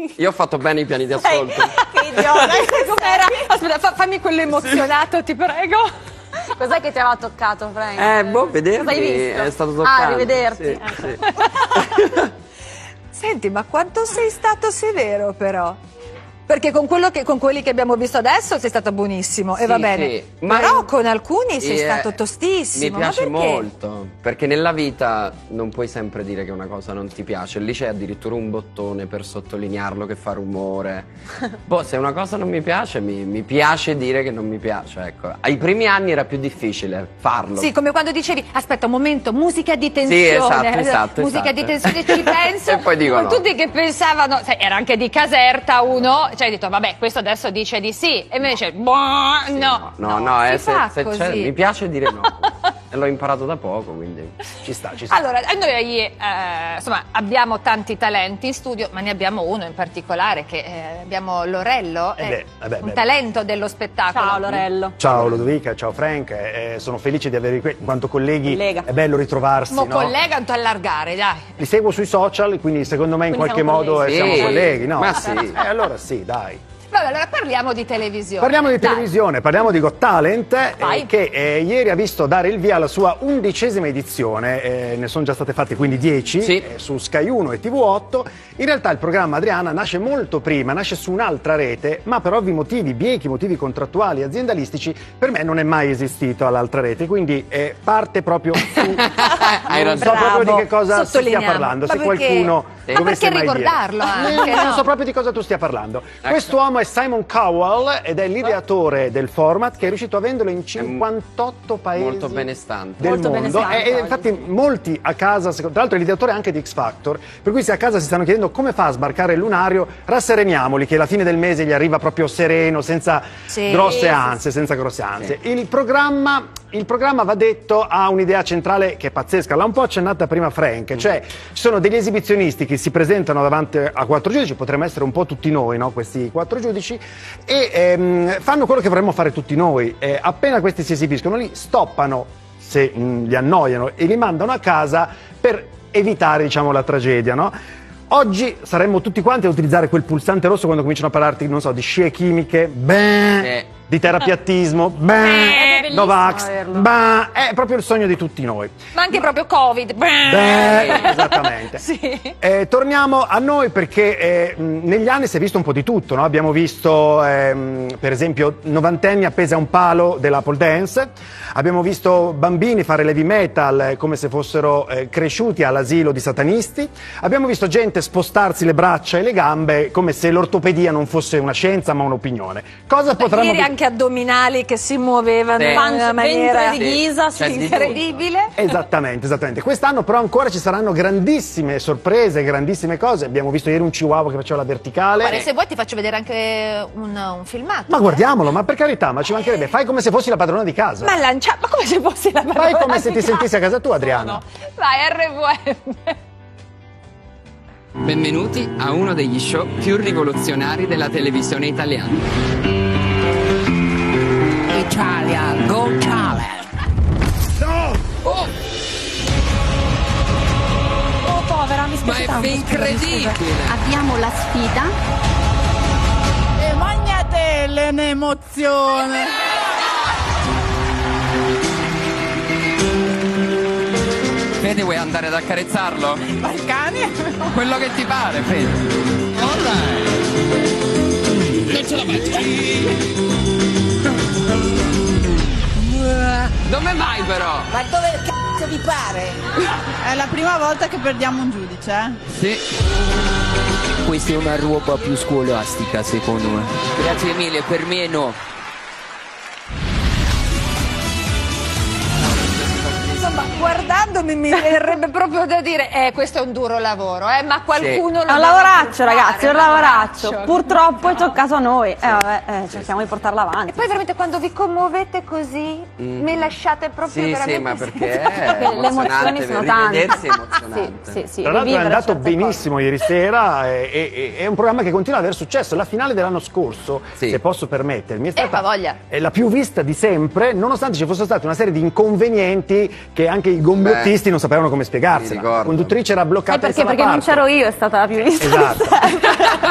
Io ho fatto bene i piani di ascolto. Che idiota. Aspetta, fammi quello emozionato, ti prego. Cos'è che ti aveva toccato, Frank? Boh, vederti Cosa hai visto? è stato toccante. Ah, rivederti. Sì, sì. Senti, ma quanto sei stato severo però? Perché con quelli che abbiamo visto adesso sei stato buonissimo, e va bene. Sì, ma però con alcuni sei stato tostissimo. Mi piace ma perché? molto, perché nella vita non puoi sempre dire che una cosa non ti piace. Lì c'è addirittura un bottone per sottolinearlo che fa rumore. Boh, se una cosa non mi piace, mi piace dire che non mi piace, ecco. Ai primi anni era più difficile farlo. Sì, come quando dicevi, aspetta un momento, musica di tensione. Sì, esatto. Musica di tensione, ci penso. E poi dico no. Tutti che pensavano, sai, era anche di Caserta uno, cioè hai detto, vabbè, questo adesso dice di sì. E invece, no. Mi piace dire no. E l'ho imparato da poco, quindi ci sta. Allora, noi insomma, abbiamo tanti talenti in studio, ma ne abbiamo uno in particolare, che abbiamo Lorello, un talento dello spettacolo. Ciao Lorello. Ciao Ludovica, ciao Frank, sono felice di avervi qui in quanto colleghi. Collega. È bello ritrovarsi, no? Collega, un allargare, dai. Li seguo sui social, quindi secondo me in qualche modo siamo colleghi, no? Ma sì. Allora sì, dai. Vabbè, allora parliamo di televisione. Parliamo di televisione, parliamo di Got Talent, che ieri ha visto dare il via alla sua 11ª edizione, ne sono già state fatte quindi 10 su Sky 1 e TV8. In realtà il programma, Adriana, nasce molto prima, nasce su un'altra rete, ma per ovvi motivi, biechi motivi contrattuali e aziendalistici, per me non è mai esistito all'altra rete, quindi parte proprio su... non so proprio di che cosa si stia parlando, se qualcuno... Ma perché ricordarlo anche? Non so proprio di cosa tu stia parlando. Quest'uomo è Simon Cowell ed è l'ideatore del format, che è riuscito a venderlo in 58 paesi molto benestante del mondo. E infatti molti a casa, tra l'altro è l'ideatore anche di X Factor, per cui se a casa si stanno chiedendo come fa a sbarcare il lunario, rassereniamoli che alla fine del mese gli arriva proprio sereno, senza grosse ansie, senza grosse ansie. Il programma, va detto, ha un'idea centrale che è pazzesca, l'ha un po' accennata prima Frank, cioè ci sono degli esibizionisti che si presentano davanti a 4 giudici, potremmo essere un po' tutti noi, no? Questi 4 giudici, e fanno quello che vorremmo fare tutti noi. Appena questi si esibiscono, li stoppano se li annoiano e li mandano a casa per evitare, diciamo, la tragedia, no? Oggi saremmo tutti quanti a utilizzare quel pulsante rosso quando cominciano a parlarti, non so, di scie chimiche, di terapiattismo, Novax, è proprio il sogno di tutti noi. Ma anche proprio Covid. Esattamente. Torniamo a noi perché negli anni si è visto un po' di tutto, no? Abbiamo visto per esempio novantenni appesi a un palo della pole dance, abbiamo visto bambini fare l'heavy metal come se fossero cresciuti all'asilo di satanisti, abbiamo visto gente spostarsi le braccia e le gambe come se l'ortopedia non fosse una scienza ma un'opinione. Cosa potremmo dire? Anche addominali che si muovevano in una maniera di ghisa, incredibile. Esattamente. Quest'anno però ancora ci saranno grandissime sorprese, grandissime cose. Abbiamo visto ieri un chihuahua che faceva la verticale. Guarda, se vuoi ti faccio vedere anche un filmato. Ma guardiamolo, ma per carità, ma ci mancherebbe. Fai come se fossi la padrona di casa. Ma come se fossi la padrona di casa. Fai come se ti sentissi a casa tua, Adriana. No. Vai, RVM. Benvenuti a uno degli show più rivoluzionari della televisione italiana. Italia Got Talent. No! Oh povera, mi spiace tanto. Ma è incredibile! Abbiamo la sfida. E magnate l'emozione! Fede, vuoi andare ad accarezzarlo? Ma il cane? Quello che ti pare, Fede. Non ce la faccio! Dove vai però? Ma dove cazzo vi pare? È la prima volta che perdiamo un giudice, Sì. Questa è una roba più scolastica secondo me. Grazie mille, per me no. Insomma, guardandomi mi verrebbe proprio da dire questo è un duro lavoro, ma qualcuno lo è un lavoraccio, ragazzi, è un lavoraccio. Purtroppo è toccato a noi. Cerchiamo di portarla avanti. E poi veramente quando vi commuovete così mi lasciate proprio veramente... Sì, ma perché le emozioni sono tante. Rivedersi è emozionante. Tra l'altro è andato benissimo ieri sera, è un programma che continua ad aver successo. La finale dell'anno scorso, se posso permettermi, è stata la più vista di sempre, nonostante ci fosse stata una serie di inconvenienti che anche i gombiottisti non sapevano come spiegarsela. La conduttrice era bloccata perché non c'ero io, è stata la più vista. Esatto.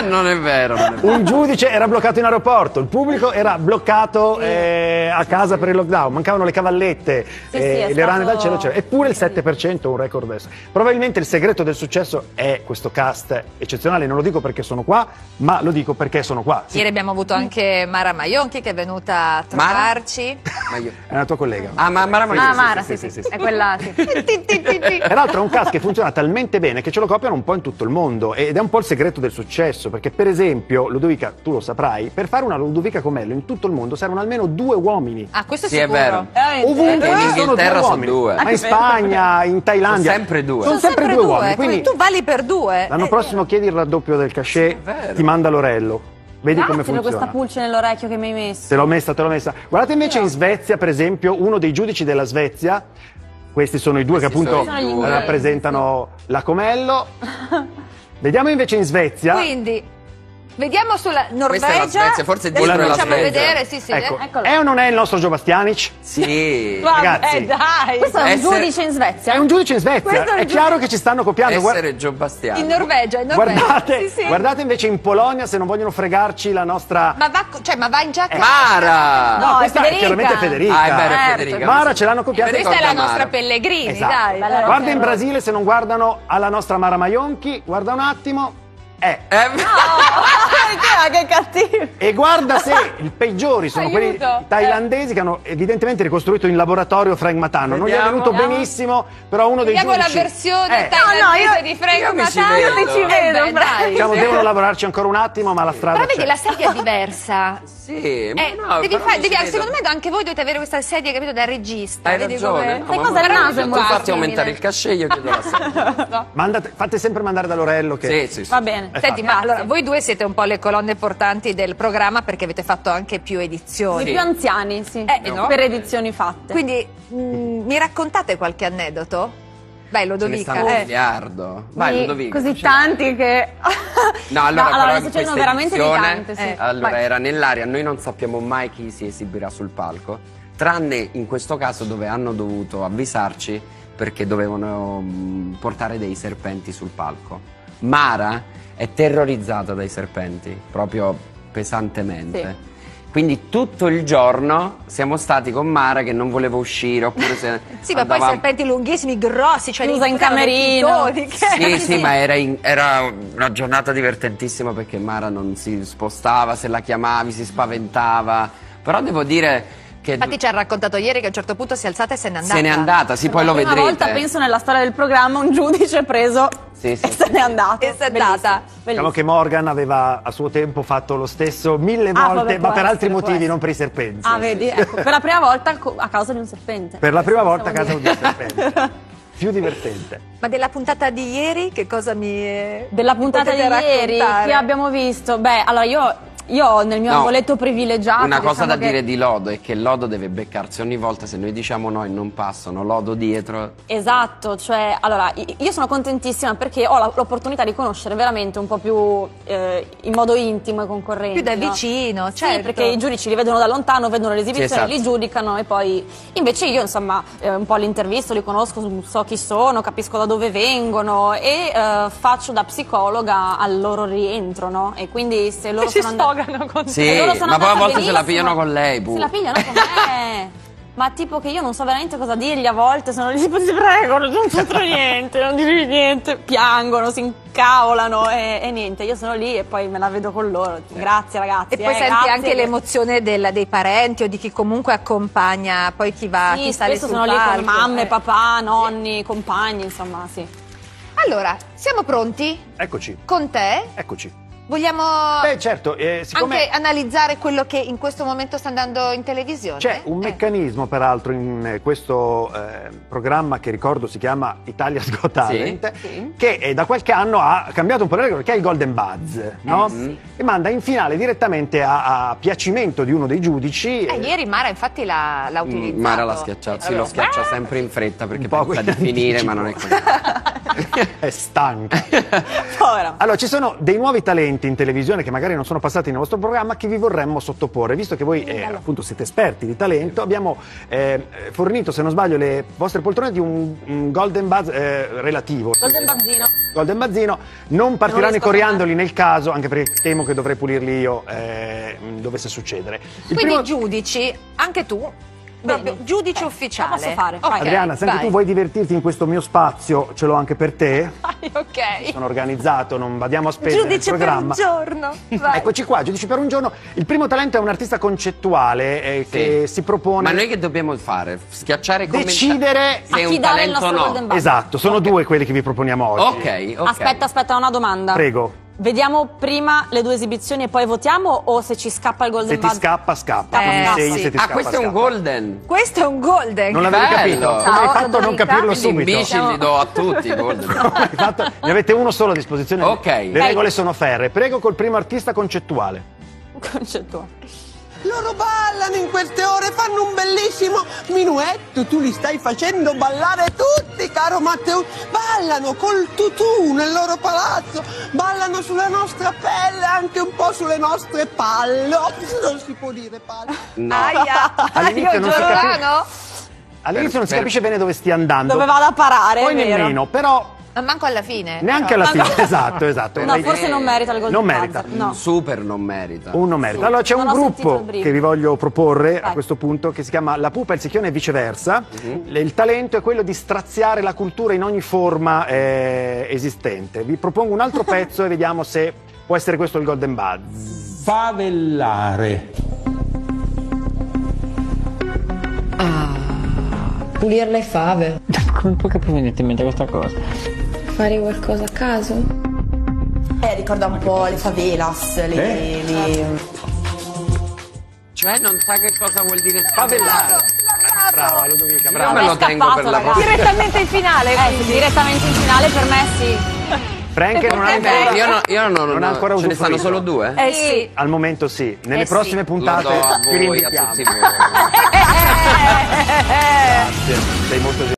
Non è vero, non è vero. Un giudice era bloccato in aeroporto, il pubblico era bloccato a casa per il lockdown, mancavano le cavallette, le rane dal cielo c'era. Eppure il 7% è un record adesso. Probabilmente il segreto del successo è questo cast eccezionale, non lo dico perché sono qua, ma lo dico perché sono qua. Sì. Ieri abbiamo avuto anche Mara Maionchi che è venuta a trovarci. È una tua collega. Mara Maionchi. Mara, sì, è quella. Sì. Peraltro è un cast che funziona talmente bene che ce lo copiano un po' in tutto il mondo ed è un po' il segreto del successo, perché per esempio, Ludovica, tu lo saprai, per fare una Ludovica Comello in tutto il mondo servono almeno 2 uomini. Ah, questo sì, sicuro. È vero. Ovunque in ci Inghilterra sono 2 2. Ma in Spagna, in Thailandia Sono sempre 2. Sono sempre 2 uomini. Quindi tu vali per 2. L'anno prossimo chiedi il raddoppio del cachet, ti manda l'orello. Vedi come Grazie per funziona. questa pulce nell'orecchio che mi hai messo. Te l'ho messa. Guardate invece in Svezia, per esempio, uno dei giudici della Svezia, questi sono i 2 che appunto rappresentano la Comello. Vediamo invece in Svezia. Quindi vediamo sulla Norvegia. Questa è la Svezia, forse dietro la Svezia. vedere, sì, Ecco, è o non è il nostro Joe Bastianic? Sì. Ragazzi, dai. Questo è un giudice in Svezia? È un giudice in Svezia, Questo è chiaro che ci stanno copiando. Essere Joe Bastiani. In Norvegia. Guardate invece in Polonia, se non vogliono fregarci la nostra... Ma va in giacca. Mara! No, questa è è chiaramente Federica. Ah, è vero, è Federica. Mara ce l'hanno copiata. Questa è la nostra Mara. Pellegrini, Esatto. dai. Guarda in Brasile, se non guardano alla nostra Mara Maionchi, guarda un attimo. Che cattivo. E guarda se i peggiori sono quelli thailandesi che hanno evidentemente ricostruito in laboratorio Frank Matano. Non gli è venuto benissimo, però uno dei Vediamo giudici... la versione thailandese di Frank Matano. Io ci vedo, dai. Diciamo, devono lavorarci ancora un attimo, ma la strada Però vedi, c'è. la sedia è diversa. Sì, ma no, Secondo me anche voi dovete avere questa sedia, capito, da regista. Hai Vedi ragione. come- No, Sai ma cosa è il guarda, naso? È tu molto fatti simile. aumentare il cachet, io chiedo la sedia. Fate sempre mandare da Lorello che... Sì. Va bene. Senti, ma allora voi due siete un po' le colonne portanti del programma perché avete fatto anche più I edizioni. più anziani, sì. No. Per edizioni fatte. Quindi mi raccontate qualche aneddoto? Vai, Ce ne Ludovica. stanno un miliardo. Vai, Ludovica. Così tanti che... No, allora, però ne in succedono questa veramente di edizione, tante, sì. allora Vai. era nell'aria, noi non sappiamo mai chi si esibirà sul palco, tranne in questo caso dove hanno dovuto avvisarci perché dovevano portare dei serpenti sul palco. Mara è terrorizzata dai serpenti, proprio pesantemente. Sì. Quindi tutto il giorno siamo stati con Mara che non voleva uscire, oppure se Sì, ma poi serpenti lunghissimi, grossi, cioè Chiusa in diventavano camerino. pitoni, Sì, ma era una giornata divertentissima perché Mara non si spostava, se la chiamavi si spaventava, però devo dire che Infatti ci ha raccontato ieri che a un certo punto si è alzata e se n'è andata. se n'è andata, sì, poi lo Una vedrete. volta, penso, nella storia del programma, un giudice preso Sì. e se n'è andato. E se n'è andata. Diciamo che Morgan aveva a suo tempo fatto lo stesso 1000 Ah, volte, vabbè, ma può per altri essere, può motivi, essere. non per i serpenti. Ah, vedi? Ecco, per la prima volta a causa di un serpente. Per la prima volta a Possiamo casa di dire. un serpente. Più divertente. Ma della puntata di ieri che cosa Della puntata di potete ieri raccontare? che abbiamo visto? Beh, allora io nel mio angoletto privilegiato... Una cosa diciamo da dire di Lodo è che Lodo deve beccarsi ogni volta, se noi diciamo no e non passano, Lodo dietro. Esatto, cioè, allora, io sono contentissima perché ho l'opportunità di conoscere veramente un po' più in modo intimo i concorrenti. Più da no? vicino, certo. Sì, perché i giudici li vedono da lontano, vedono l'esibizione, Sì, esatto. li giudicano e poi... Invece io, insomma, un po' li intervisto, li conosco, so chi sono, capisco da dove vengono e faccio da psicologa al loro rientro, no? E quindi se loro sono andati... con Sì, loro sono ma poi a andate volte se la benissimo. pigliano con lei, Se pure. la pigliano con me. Ma tipo che io non so veramente cosa dirgli a volte, sono lì tipo ti prego, non c'entro niente, non dirgli niente, piangono, si incavolano e niente, io sono lì e poi me la vedo con loro, grazie ragazzi. E poi senti grazie. anche l'emozione dei parenti o di chi comunque accompagna poi chi va, Sì, chi sale spesso sul sono lì con palco. mamme, papà, nonni, compagni, insomma, sì. Allora, siamo pronti? Eccoci, Con te? eccoci. Vogliamo Beh, certo, siccome... anche analizzare quello che in questo momento sta andando in televisione? C'è un meccanismo, peraltro, in questo programma che ricordo si chiama Italia's Got Talent, che da qualche anno ha cambiato un po' le regole, che è il Golden Buzz, no? E manda in finale direttamente a piacimento di uno dei giudici. Ieri Mara infatti l'ha utilizzato. Mara l'ha schiacciato, sì, lo schiaccia sempre in fretta perché Un po' pensa di quindi finire, dici, ma non è così. È stanca. Povera. Allora, ci sono dei nuovi talenti talenti in televisione che magari non sono passati nel vostro programma che vi vorremmo sottoporre. Visto che voi appunto siete esperti di talento, abbiamo fornito, se non sbaglio, le vostre poltrone di un Golden Buzz relativo. Golden Bazzino. Non partiranno i coriandoli nel caso, anche perché temo che dovrei pulirli io dovesse succedere. Quindi giudici, anche tu, proprio giudice ufficiale. Lo posso fare. Okay, Adriana, se anche tu vuoi divertirti in questo mio spazio, ce l'ho anche per te. Ok. Sono organizzato, non vadiamo a spese nel programma. Giudice per un giorno. Vai. Eccoci qua, giudici per un giorno. Il primo talento è un artista concettuale che si propone. Ma noi che dobbiamo fare? Schiacciare e decidere se è un talento o no. Esatto, sono due quelli che vi proponiamo oggi. Ok. Aspetta, una domanda. Prego. Vediamo prima le 2 esibizioni e poi votiamo, o se ci scappa il Golden Buzz? Se ti scappa, scappa. Sì. Questo è un golden. Questo è un golden. Non l'avevi capito? Come hai fatto a non capirlo subito? I bici li do a tutti i golden. Ne avete uno solo a disposizione. Ok. Le regole sono ferree. Prego col primo artista concettuale. Loro ballano in queste ore, fanno un bellissimo minuetto, tu li stai facendo ballare tutti, caro Matteo. Ballano col tutù nel loro palazzo, ballano sulla nostra pelle, anche un po' sulle nostre palle. Non si può dire palle. No. All'inizio non si capisce bene dove stia andando. Dove vada a parare, poi è vero. nemmeno, però... Manco alla fine. Neanche alla fine, esatto. No, forse non merita il Golden Non merita. Buzz. No. Super non merita. Un non merita. Allora c'è un gruppo che vi voglio proporre a Vai. questo punto, che si chiama La Pupa, il Secchione e viceversa. Il talento è quello di straziare la cultura in ogni forma esistente. Vi propongo un altro pezzo e vediamo se può essere questo il Golden Buzz. Favellare. Pulire le fave. Come può che mi venite in mente questa cosa? Fare qualcosa a caso? Ricorda un po' le favelas, Cioè non sa che cosa vuol dire favellare. Brava Ludovica, Io brava. me lo tengo per la prossima. Direttamente in finale. Direttamente in finale per me sì. Frank non ha non ha ancora ce ne stanno usufruito. solo 2? Sì. Al momento sì. Nelle prossime puntate Lo do a vi voi, a rinvitiamo. tutti voi. Grazie, sei molto